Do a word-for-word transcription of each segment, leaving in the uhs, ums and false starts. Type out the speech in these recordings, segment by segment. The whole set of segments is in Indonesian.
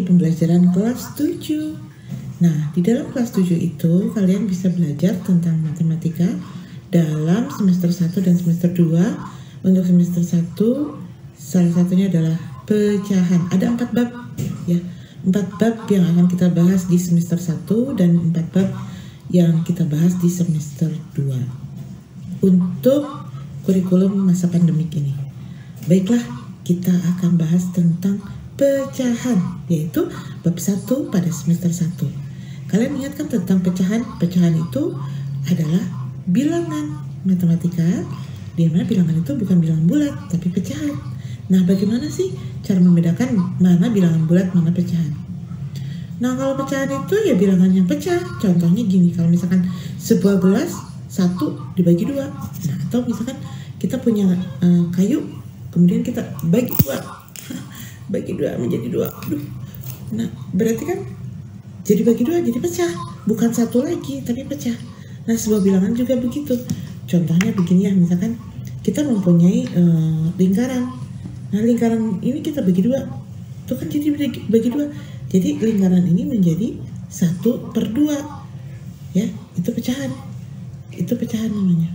pembelajaran kelas tujuh. Nah, di dalam kelas tujuh itu kalian bisa belajar tentang matematika dalam semester satu dan semester dua. Untuk semester satu, salah satunya adalah pecahan. Ada empat bab ya. Empat bab yang akan kita bahas di semester satu dan empat bab yang kita bahas di semester dua. Untuk kurikulum masa pandemik ini. Baiklah, kita akan bahas tentang pecahan, yaitu bab satu pada semester satu. Kalian ingatkan tentang pecahan? Pecahan itu adalah bilangan matematika, di mana bilangan itu bukan bilangan bulat, tapi pecahan. Nah, bagaimana sih cara membedakan mana bilangan bulat, mana pecahan? Nah, kalau pecahan itu ya bilangan yang pecah. Contohnya gini, kalau misalkan sebuah gelas satu dibagi dua. Nah, atau misalkan kita punya uh, kayu, kemudian kita bagi dua. Bagi dua menjadi dua. Aduh. Nah, berarti kan jadi bagi dua, jadi pecah. Bukan satu lagi, tapi pecah. Nah, sebuah bilangan juga begitu. Contohnya begini ya, misalkan kita mempunyai uh, lingkaran. Nah, lingkaran ini kita bagi dua. Itu kan jadi bagi, bagi dua. Jadi lingkaran ini menjadi satu per dua. Ya, itu pecahan. Itu pecahan namanya.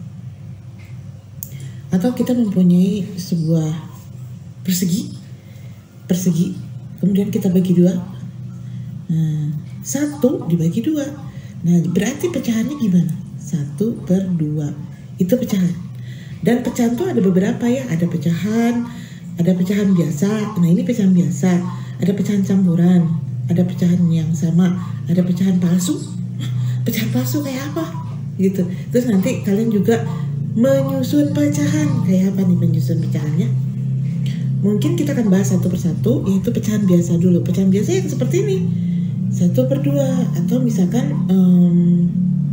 Atau kita mempunyai sebuah persegi. Persegi, kemudian kita bagi dua. Nah, satu dibagi dua. Nah, berarti pecahannya gimana? Satu per dua. Itu pecahan. Dan pecahan tuh ada beberapa ya. Ada pecahan, ada pecahan biasa. Nah, ini pecahan biasa. Ada pecahan campuran. Ada pecahan yang sama. Ada pecahan palsu. Pecahan palsu kayak apa? Gitu. Terus nanti kalian juga menyusun pecahan. Kayak apa nih menyusun pecahannya? Mungkin kita akan bahas satu persatu, yaitu pecahan biasa dulu. Pecahan biasa yang seperti ini, satu per dua. Atau misalkan um,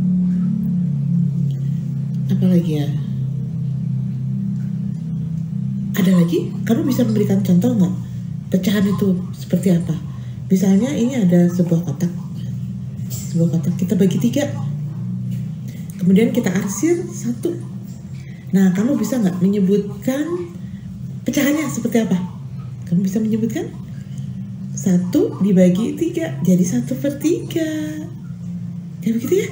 apa lagi ya? Ada lagi? Kamu bisa memberikan contoh nggak? Pecahan itu seperti apa? Misalnya ini ada sebuah kotak. Sebuah kotak kita bagi tiga. Kemudian kita arsir satu. Nah, kamu bisa nggak menyebutkan pecahannya seperti apa? Kamu bisa menyebutkan? Satu dibagi tiga, jadi satu per tiga. Ya begitu ya?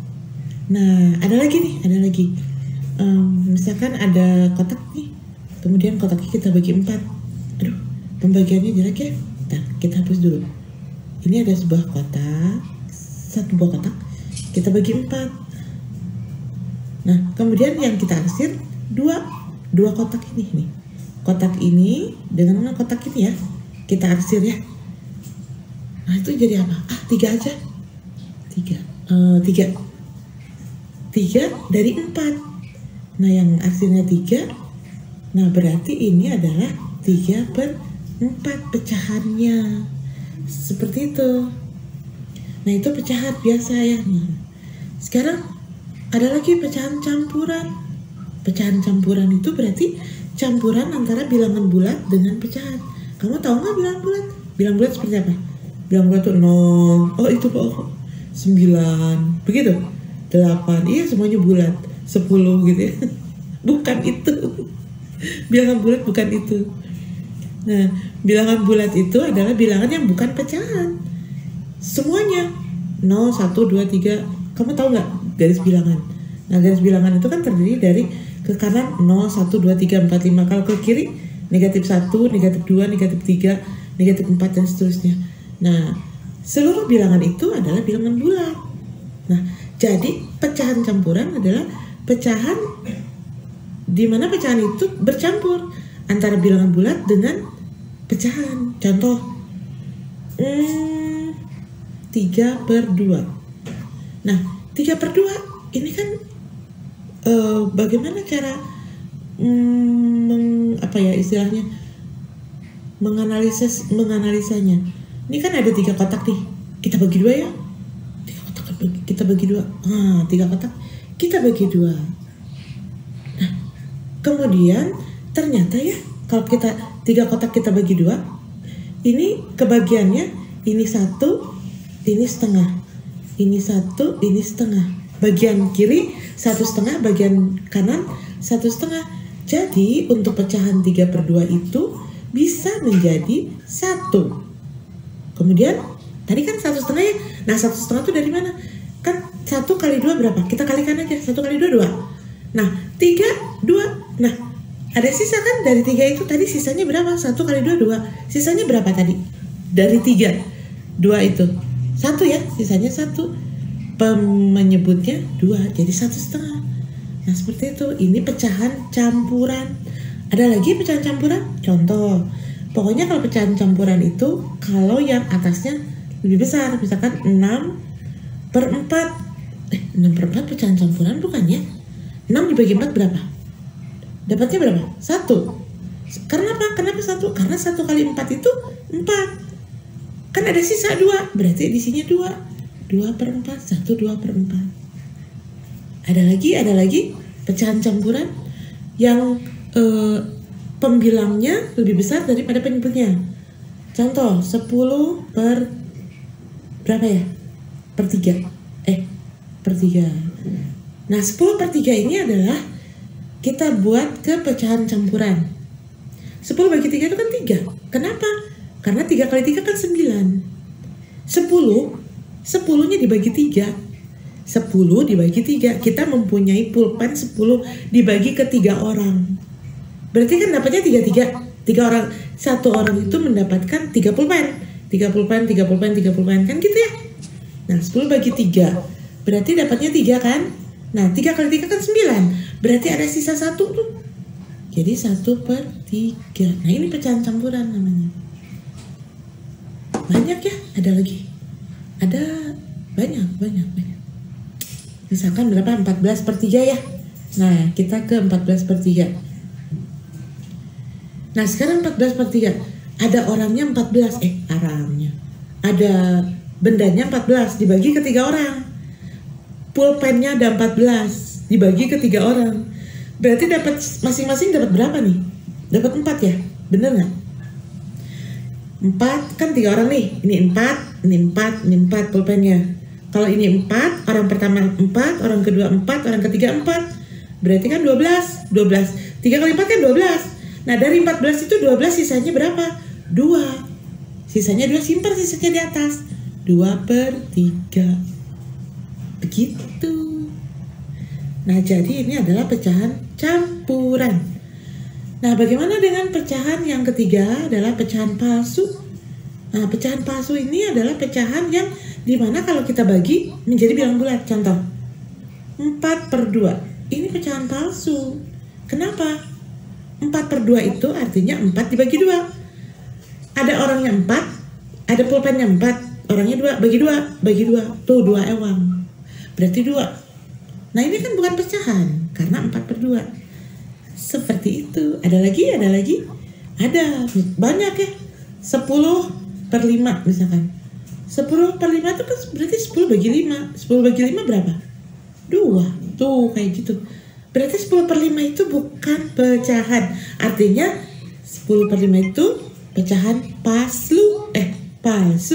Nah, ada lagi nih, ada lagi. Um, misalkan ada kotak nih, kemudian kotaknya kita bagi empat. Aduh, pembagiannya jelek ya? Nah, kita hapus dulu. Ini ada sebuah kotak, satu buah kotak, kita bagi empat. Nah, kemudian yang kita arsir dua, dua kotak ini nih. Kotak ini dengan kotak ini ya, kita arsir ya. Nah, itu jadi apa? Ah, tiga aja. Tiga. Uh, tiga. Tiga dari empat. Nah, yang arsirnya tiga. Nah, berarti ini adalah tiga per empat pecahannya. Seperti itu. Nah, itu pecahan biasa ya. Nah, sekarang ada lagi pecahan campuran. Pecahan campuran itu berarti campuran antara bilangan bulat dengan pecahan. Kamu tahu nggak bilangan bulat? Bilangan bulat seperti apa? Bilangan bulat itu nol. Oh, itu kok sembilan. Begitu? delapan. Iya, semuanya bulat. sepuluh gitu ya. Bukan itu. Bilangan bulat bukan itu. Nah, bilangan bulat itu adalah bilangan yang bukan pecahan. Semuanya nol, satu, dua, tiga. Kamu tahu nggak garis bilangan? Nah, garis bilangan itu kan terdiri dari ke kanan nol, satu, dua, tiga, empat, lima. Kalau ke kiri negatif satu, negatif dua, negatif tiga, negatif empat, dan seterusnya. Nah, seluruh bilangan itu adalah bilangan bulat. Nah, jadi pecahan campuran adalah pecahan di mana pecahan itu bercampur antara bilangan bulat dengan pecahan. Contoh, hmm, tiga per dua. Nah, tiga per dua ini kan Uh, bagaimana cara mm, meng, apa ya istilahnya menganalisis menganalisanya? Ini kan ada tiga kotak nih, kita bagi dua ya. Tiga kotak kita bagi dua. Ah, tiga kotak kita bagi dua. Nah, kemudian ternyata ya kalau kita tiga kotak kita bagi dua, ini kebagiannya ini satu, ini setengah, ini satu, ini setengah. Bagian kiri satu setengah, bagian kanan satu setengah. Jadi untuk pecahan tiga per dua itu bisa menjadi satu. Kemudian tadi kan satu setengah ya. Nah satu setengah itu dari mana? Kan satu kali dua berapa? Kita kalikan aja. Satu kali dua dua. Nah tiga dua. Nah ada sisa kan dari tiga itu tadi sisanya berapa? Satu kali dua dua. Sisanya berapa tadi? Dari tiga dua itu satu ya. Sisanya satu. Menyebutnya dua. Jadi satu setengah. Nah seperti itu. Ini pecahan campuran. Ada lagi pecahan campuran? Contoh. Pokoknya kalau pecahan campuran itu kalau yang atasnya lebih besar, misalkan enam per empat. Eh, enam per empat pecahan campuran bukan ya? enam dibagi empat berapa? Dapatnya berapa? satu. Karena apa? Kenapa satu? Karena satu kali empat itu empat. Kan ada sisa dua, berarti di sini dua. dua per empat, satu, dua per empat. Ada lagi, ada lagi pecahan campuran yang eh, pembilangnya lebih besar daripada penyebutnya. Contoh, sepuluh per berapa ya? Per tiga. Eh, per tiga. Nah, sepuluh per tiga ini adalah kita buat ke pecahan campuran. sepuluh bagi tiga itu kan tiga. Kenapa? Karena tiga kali tiga kan sembilan. sepuluh, sepuluhnya dibagi tiga. sepuluh dibagi tiga. Kita mempunyai pulpen sepuluh dibagi ke tiga orang. Berarti kan dapatnya tiga tiga. tiga orang. Satu orang itu mendapatkan tiga pulpen. tiga pulpen, tiga pulpen, tiga pulpen. Kan gitu ya? Nah, sepuluh bagi tiga. Berarti dapatnya tiga kan? Nah, tiga kali tiga kan sembilan. Berarti ada sisa satu tuh. Jadi satu per tiga. Nah, ini pecahan campuran namanya. Banyak ya? Ada lagi? Ada banyak, banyak, banyak. Misalkan berapa? empat belas per tiga ya? Nah, kita ke empat belas per tiga. Nah, sekarang empat belas per tiga. Ada orangnya empat belas. Eh, orangnya. Ada bendanya empat belas. Dibagi ke tiga orang. Pulpennya ada empat belas. Dibagi ke tiga orang. Berarti dapat masing-masing dapat berapa nih? Dapat empat ya? Bener nggak? empat kan tiga orang nih. Ini empat, ini empat, ini empat pulpennya. Kalau ini empat, orang pertama empat, orang kedua empat, orang ketiga empat. Berarti kan dua belas. dua belas. tiga kali empat kan dua belas. Nah, dari empat belas itu dua belas sisanya berapa? dua. Sisanya dua, simpan sisanya di atas. dua per tiga. Begitu. Nah, jadi ini adalah pecahan campuran. Nah, bagaimana dengan pecahan yang ketiga adalah pecahan palsu? Nah, pecahan palsu ini adalah pecahan yang dimana kalau kita bagi menjadi bilang bulat. Contoh, empat per dua. Ini pecahan palsu. Kenapa? empat per dua itu artinya empat dibagi dua. Ada orangnya empat, ada pulpennya empat, orangnya dua, bagi dua, bagi dua. Tuh, dua ewang. Berarti dua. Nah, ini kan bukan pecahan, karena empat per dua. Seperti itu. Ada lagi, ada lagi. Ada, banyak ya. sepuluh per lima misalkan. sepuluh per lima itu kan berarti sepuluh bagi lima. sepuluh bagi lima berapa? dua. Tuh, kayak gitu. Berarti sepuluh per lima itu bukan pecahan. Artinya sepuluh per lima itu pecahan palsu. Eh, palsu.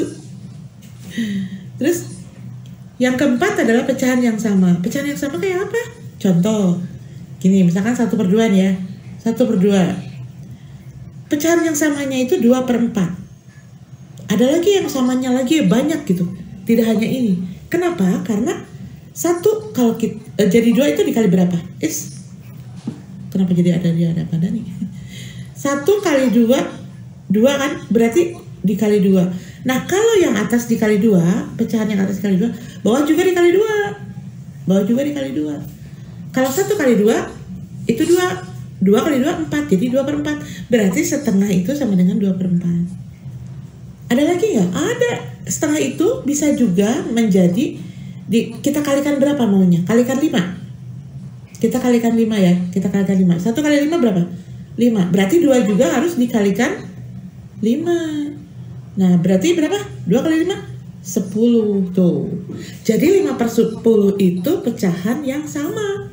Terus yang keempat adalah pecahan yang sama. Pecahan yang sama kayak apa? Contoh, gini, misalkan satu per dua nih ya. satu per dua. Pecahan yang samanya itu dua per empat. Ada lagi yang samanya lagi banyak gitu. Tidak hanya ini. Kenapa? Karena satu kalau kita eh, jadi dua itu dikali berapa? Is, kenapa jadi ada dia ada pada nih? Satu kali dua, dua kan berarti dikali dua. Nah, kalau yang atas dikali dua, pecahan yang atas dikali dua, bawah juga dikali dua, bawah juga dikali dua. Kalau satu kali dua itu dua, dua kali dua empat, jadi dua per empat. Berarti setengah itu sama dengan dua per empat. Ada lagi nggak? Ada. Setengah itu bisa juga menjadi Di, kita kalikan berapa maunya? Kalikan lima. Kita kalikan lima ya. Kita kalikan lima. Satu kali lima berapa? lima. Berarti dua juga harus dikalikan lima. Nah, berarti berapa? dua kali lima? sepuluh. Tuh. Jadi lima per sepuluh itu pecahan yang sama.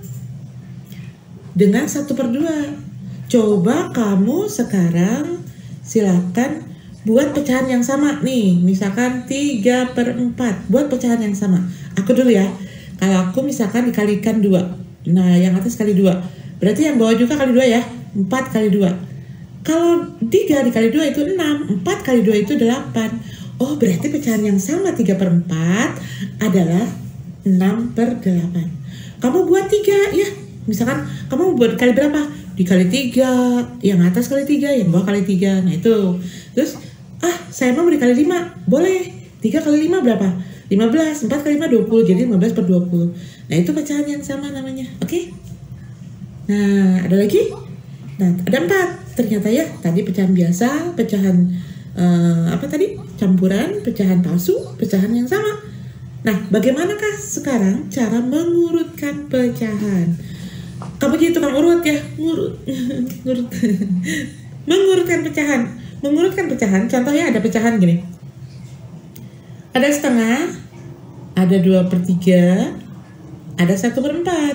Dengan satu per dua. Coba kamu sekarang silakan buat pecahan yang sama nih. Misalkan tiga per empat. Buat pecahan yang sama. Aku dulu ya. Kalau aku misalkan dikalikan dua. Nah, yang atas kali dua. Berarti yang bawah juga kali dua ya. empat kali dua. Kalau tiga dikali dua itu enam. empat kali dua itu delapan. Oh, berarti pecahan yang sama tiga per empat adalah enam per delapan. Kamu buat tiga ya. Misalkan kamu buat kali berapa? Dikali tiga, yang atas kali tiga, yang bawah kali tiga. Nah itu. Terus, ah saya mau dikali lima. Boleh. tiga kali lima berapa? lima belas. empat kali lima, dua puluh. Jadi lima belas per dua puluh. Nah itu pecahan yang sama namanya. Oke? Okay? Nah, ada lagi? Nah, ada empat. Ternyata ya, tadi pecahan biasa, pecahan uh, apa tadi? Campuran, pecahan palsu, pecahan yang sama. Nah, bagaimanakah sekarang cara mengurutkan pecahan? Kamu jadi tukang urut ya? Ngurut. Ngurut. Mengurutkan pecahan. Mengurutkan pecahan, contohnya ada pecahan gini. Ada setengah, ada dua per tiga, ada satu per empat.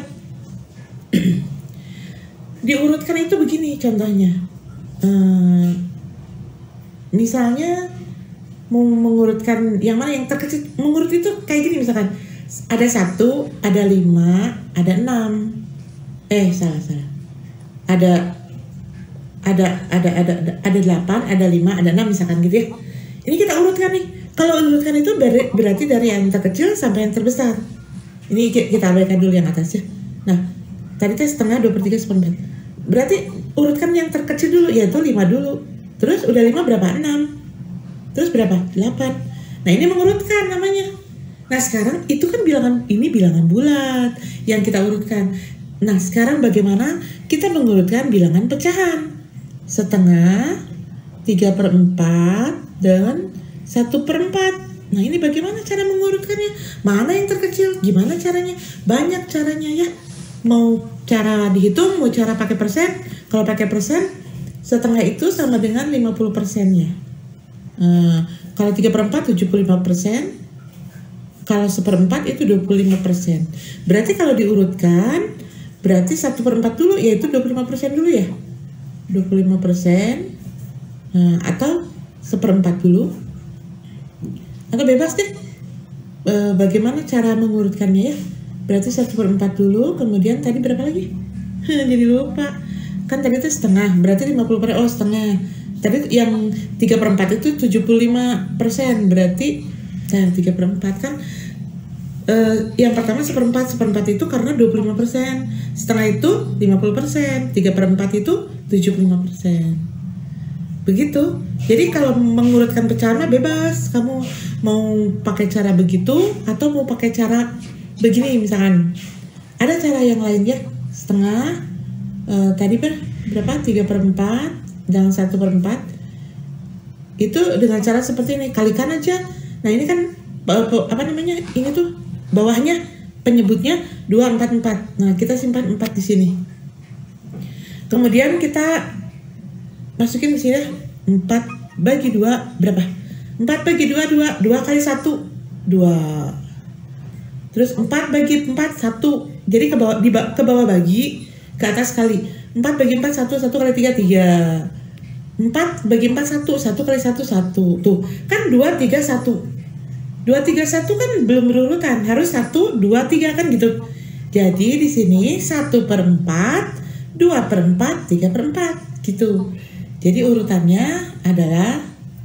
Diurutkan itu begini contohnya. Uh, misalnya mau mengurutkan yang mana yang terkecil, mengurut itu kayak gini misalkan ada satu, ada lima, ada enam. Eh salah salah. Ada ada ada ada ada, ada delapan, ada lima, ada enam misalkan gitu ya. Ini kita urutkan nih. Kalau urutkan itu ber- berarti dari yang terkecil sampai yang terbesar. Ini kita abaikan dulu yang atas ya. Nah, tadi tes setengah, dua per tiga, seperempat. Berarti urutkan yang terkecil dulu, yaitu lima dulu. Terus udah lima berapa? enam. Terus berapa? delapan. Nah ini mengurutkan namanya. Nah sekarang itu kan bilangan, ini bilangan bulat yang kita urutkan. Nah sekarang bagaimana kita mengurutkan bilangan pecahan? Setengah, tiga per empat, dan satu per empat. Nah ini bagaimana cara mengurutkannya? Mana yang terkecil? Gimana caranya? Banyak caranya ya. Mau cara dihitung, mau cara pakai persen. Kalau pakai persen, setengah itu sama dengan lima puluh persennya. Uh, kalau tiga per empat, tujuh puluh lima persen. Kalau seperempat itu dua puluh lima persen. Berarti kalau diurutkan, berarti satu per empat dulu, yaitu dua puluh lima persen dulu ya. dua puluh lima persen. Nah, atau seperempat dulu. Atau bebas deh. Uh, bagaimana cara mengurutkannya ya. Berarti satu per empat dulu, kemudian tadi berapa lagi? Jadi lupa. Kan tadi itu setengah, berarti lima puluh persen. Oh setengah. Tadi yang tiga per empat itu tujuh puluh lima persen, berarti nah tiga per empat kan uh, yang pertama seperempat, seperempat itu karena dua puluh lima persen, setengah itu lima puluh persen, tiga per empat itu tujuh puluh lima persen. Begitu. Jadi kalau mengurutkan pecahan bebas, kamu mau pakai cara begitu atau mau pakai cara begini misalkan. Ada cara yang lain ya, setengah uh, tadi ber, berapa? tiga per empat dan satu per empat. Itu dengan cara seperti ini, kalikan aja. Nah ini kan apa namanya, ini tuh bawahnya penyebutnya dua empat empat. Nah kita simpan empat di sini. Kemudian kita masukin di sini empat bagi dua berapa? empat bagi dua, dua. dua kali satu, dua. Terus empat bagi empat, satu. Jadi ke bawah, di, ke bawah bagi, ke atas kali. empat bagi empat, satu. satu kali tiga, tiga. empat bagi empat, satu. satu kali satu, satu. Tuh, kan dua, tiga, satu. dua, tiga, satu kan belum berurutan. Harus satu, dua, tiga kan gitu. Jadi di sini satu per empat, dua per empat, tiga per empat. Gitu. Jadi urutannya adalah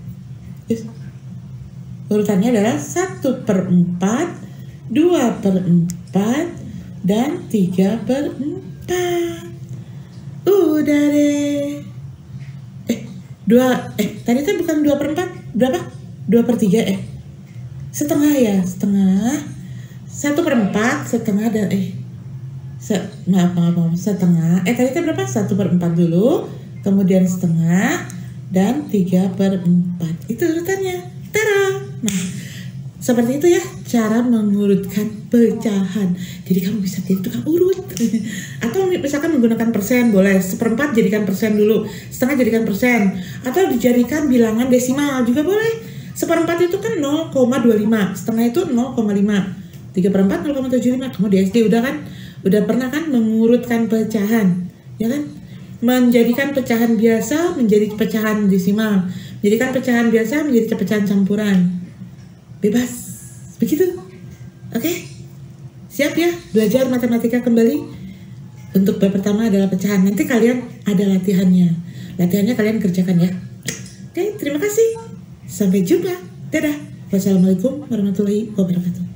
urutannya adalah satu per empat, dua per empat, dan tiga per empat. Udah deh. Eh, dua, eh, tadi kan bukan dua per empat, berapa? dua per tiga, eh. Setengah ya, setengah. satu per empat, setengah, dan eh. Se, maaf, maaf, maaf, setengah. Eh, tadi kan berapa? satu per empat dulu, kemudian setengah, dan tiga per empat. Itu urutannya. Tara! Nah, seperti itu ya cara mengurutkan pecahan. Jadi kamu bisa jadi tukang urut. Atau misalkan menggunakan persen boleh. Seperempat jadikan persen dulu, setengah jadikan persen, atau dijadikan bilangan desimal juga boleh. Seperempat itu kan nol koma dua lima, setengah itu nol koma lima, tiga per empat nol koma tujuh lima. Kamu di S D udah kan? Udah pernah kan mengurutkan pecahan, ya kan? Menjadikan pecahan biasa menjadi pecahan desimal, menjadikan pecahan biasa menjadi pecahan campuran. Bebas, begitu. Oke, siap ya belajar matematika kembali. Untuk bab pertama adalah pecahan. Nanti kalian ada latihannya. Latihannya kalian kerjakan ya. Oke, terima kasih. Sampai jumpa. Dadah. Wassalamualaikum warahmatullahi wabarakatuh.